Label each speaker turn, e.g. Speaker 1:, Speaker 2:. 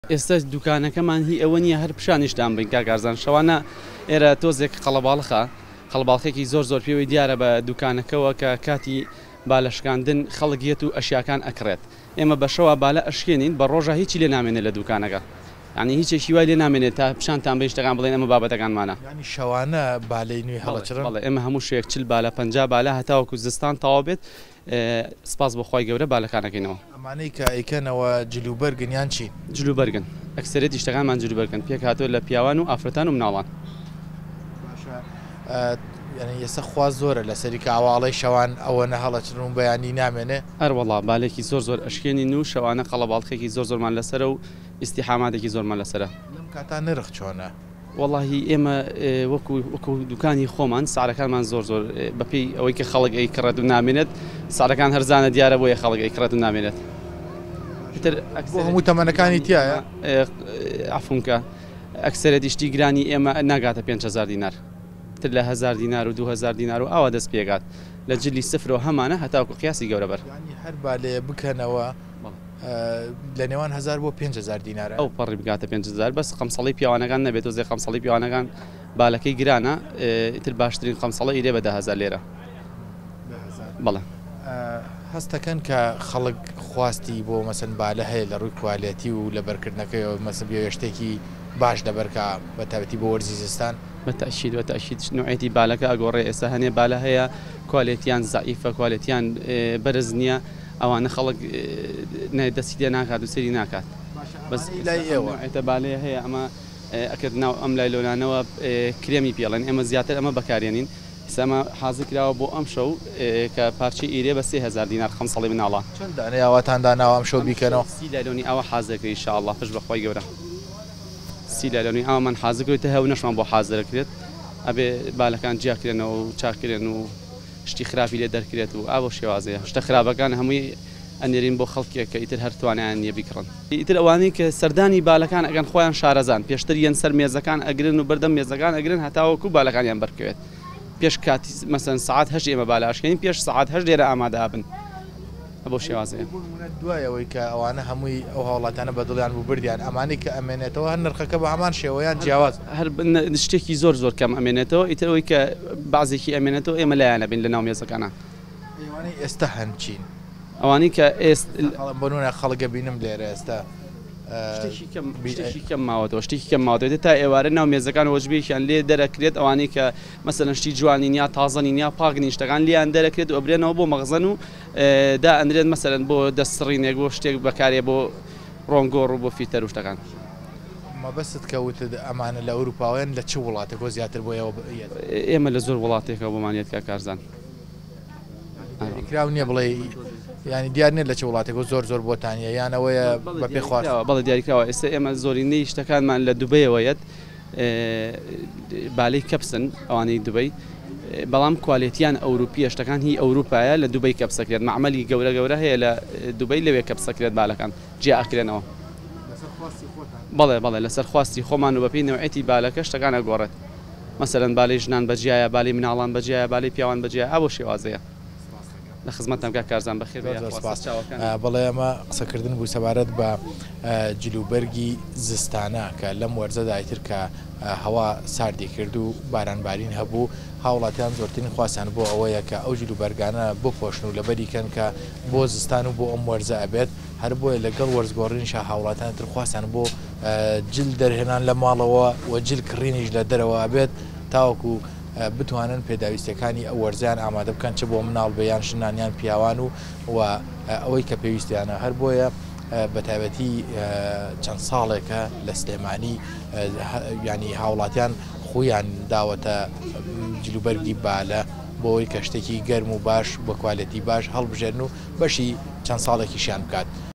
Speaker 1: ئێستا دوکانەکەمان هی ئەوە نییە هەر پیشانیشدان بین کاکارزان شەوانە ئێرە تۆزێک قەڵەباڵخە زۆر پێوەی دیارە بە دوکانەکەەوە کە کاتی بالەشکاندن خەڵگیەت و ئەشیاکان ئەکرێت ئێمە بەشەوە بالە ئەشکێنین بە ڕۆژە هیچی لێ نامێنێت لە دوکانەکە ینی هیچێکی وای لێ نامێنێت تا پیشانتان بە شتەکان بڵێن ئەمە بابەتەکانمانە
Speaker 2: ینی شەوانە بالەی نوێی هەڵەچڕن
Speaker 1: ئێمە هەموو شوێک چل بالە 50 بالە هەتاوەکو زستان تەواو بێت سپاس بەخوای گەورە بالەکانەکەینەوە
Speaker 2: ئەمانەی کە ئەیکەنەوە جلوبەرگن یان چی
Speaker 1: جلوبەرگن ئەکسەرێتی شتەکانمان جلوبەرگن پێک هاتووە لە پیاوان و ئافرەتان و مناڵان
Speaker 2: ینی ئێستا خوا زۆرە لەسەری کە ئاواڵەی شەوان ئەوە نەهەڵەچڕن و بەیانی نامێنێ
Speaker 1: هەروەڵا بالێکی زۆر ئەشکێنین و شەوانە قەڵەباڵخێکی زۆرمان لەسەرە و ئیسیحاماتێکی زۆرمان لەسەرە
Speaker 2: لەم کاتان نرخ چۆنە
Speaker 1: واللهی ئێمە وەکو دوکانی خۆمان سعرەکانمان زۆر بەپێی ئەوەی کە خەڵک ئەیکڕێت و نامێنێت سعرەکان هەرزانە دیارە بۆیە خەڵک ئەیکڕێت و نامێنێت
Speaker 2: هەموو تەمەنەکانی تایە
Speaker 1: عفونکە ئەکسەرێتی شتی گرانی ئێمە ناگاتە 5,000 دینار تر لە 1,000 دینار و 2,000 دینار و ئاوا دەست پێگات لە جلی سفرەوە هەمانە هەتاوکو قیاسی گەورە بەر
Speaker 2: هەر بالێ بکەنەوە لە نێوان 1000 بۆ 5,000 دینارە
Speaker 1: ئەو پەڕی بگاتە 5,000 بەس قەمسەڵی پیاوانەکان نەبێت و زێ قەمسەڵی پیاوانەکان بالەکەی گرانە ئیتر باشترین قەمسەڵە ئیرێ بە 10,000 لێرە بەڵێ
Speaker 2: هەستەکەن کە خەڵک خواستی بۆ مەسن بالە هەیە لە ڕووی کوالێتی و لە بەرکردنەکەی مەسن بێشتێکی باش دەبەرکە بە تایبەتی بۆ وەرزی زستان
Speaker 1: بەتەشید نوعێتی بالەکە ئەگۆڕێ ئێستا هەنێ بالە هەیە کوالێتیان زعیفە کوالێتیان بەرز نییە ئەوانە خەڵک دەستی لێ ناکات و سەری ناکات بەس
Speaker 2: لای ئێوە
Speaker 1: ئێتە بالەیە هەیە ئەمە ئەکرد ناو ئەم لای لۆنانەوە کرێمی پێڵێن ئێمە زیاتر ئەمە بەکارێنین ئێستا حازر کراوە بۆ ئەم شەو کە پارچەی ئیرێ بە 3,000 دینار خەمسەڵی مناڵە
Speaker 2: چەند دانەی ئاواتان داناوە ئەم شەو بیکەنەوە
Speaker 1: 30 لایلۆنی ئەوە حازرەکەی ئینشاءالله پشت بەخوای گەورە 30 لایلۆنی ئەومان حازرکەوێتە هەو نەشمان بۆ حازرەکرێت ئەبێ بالەکان جیاکرێنەوە و چاکرێن و شتی خراپی لێ دەرکرێت و ئاوە شێوازەیە شتە خراپەکان هەمووی ئەنێرین بۆ خەڵکێک کە ئیتر هەر توانیان نییە بیکڕن ئیتر ئەوانەی کە سەردانی بالەکان ئەگەن خۆیان شارەزان پێشتر یەن سەر مێزەکان ئەگرن و بەردەم مێزەکان ئەگرن هەتاوەکو بالەکانیان بەرکەوێت پێش کاتی مەسەن سعات 8 ئێمە بالە ئاشکەین پێش سعات 8 لێرە ئامادە بن بۆ شێوازەیە
Speaker 2: دوایەوەی کە ئەوانە هەمووی ئەو هاوڵاتانە بەدڵیان بوو بردیان ئەمانی کە ئەمێنێتەوە هەر نرخەکە بە هەمان شێوەیان جیاواز
Speaker 1: هەر شتێکی زۆر کەم ئەمێنێتەوە ئیترەوەی کە بازێکی ئەمێنێتەوە ئێمە لایەنە بین لە ناو مێزەکانە
Speaker 2: ئەوانەی ئێستا هەنچین
Speaker 1: ئەوانی کە
Speaker 2: بۆنە خەڵگە بینم لێرە ئێستا
Speaker 1: شتێکی کەم ماوەتەوە شتێکی کەم ماوەتێت تا ئێوارە ناو مێزەکان وەژبێکیان لێ دەرەکرێت ئەوانەی کە مەسەلەن شتی جوانی یا تازەنی یا پاگنی شتەکان لیان دەرەکرێت و ئەبرێنەوە بۆ مەغزن و دا ئەندرێت مەسەلەن بۆ دەستڕینێک بۆ شتێک بەکارێ بۆ ڕۆنگۆڕ و بۆ فیتەر و شتەکان
Speaker 2: مەبەست کەوت ئەمانە لە ئەوروپاوێن لە چ وڵاتێکۆ زیاتر بۆ
Speaker 1: ئێمە لە زۆر وڵاتێکە بۆمانێت کە کارزان
Speaker 2: کراو نییە بڵێ ینی دیار نێت لە چه وڵاتێکۆ زۆر بۆتانە یانەوەیە بە پێ خواست
Speaker 1: بەڵێ دیاریکراوە ئێستا ئێمە زۆرینەی شتەکانمان لە دوبەیەوەیەت بالەی کەپسن ئەوانەی دوبەی بەڵام کوالێتیان ئەوروپیە شتەکان هی ئەوروپایە لە دوبەی کەپسەکرێت معمەلی گەورە هەیە لە دوبەی لەوێ کەپسەکرێت بالەکان جیا ئەکرێنەوە بەڵێ لەسەر خواستی خۆمان و بەپێی نەوعێتی بالەکە شتەکان ئەگۆڕێت مەسەلەن باڵی ژنان بەجیایە باڵی مناڵان بەجیایە باڵی پیاوان بەجیایە ئەوە شێوازەیە لە خزمەتم کارزان بەخێر
Speaker 2: بەڵێ ئەمە قسەکردن بوو سەبارەت بە جلوبەرگی زستانە کە لەم وەرزەدا ئیتر کە هەوا ساردی کرد و بارانبارین هەبوو هاوڵاتیان زۆرترین خواستیان بۆ ئەوەیە کە ئەو جلوبەرگانە بپۆشن و لەبەریکەن کە بۆ زستان و بۆ ئەم وەرزە ئەبێت هەر بۆیە لەگەڵ وەرزگۆڕینیش هاوڵاتیان تر خواستیان بۆ جل دەرهێنان لە ماڵەوە و جل کڕینیش لە دەرەوە ئەبێت تاوەکو بتوانن پێداویستەکانی ئەو وەرزیان ئامادە بکەن چ بۆ مناڵ بەیان ژنانیان پیاوان و ئەوەی کە پێویستیانە هەر بۆیە بە تایبەتی چەند ساڵێکە لە سلێمانی ینی هاوڵاتیان خۆیان داوەتە جلوبەرگی بالە بۆی کە شتێکی گەرم و باش بە کوالەتی باش هەڵبژێن و بەشی چەند ساڵێکیشیان بکات.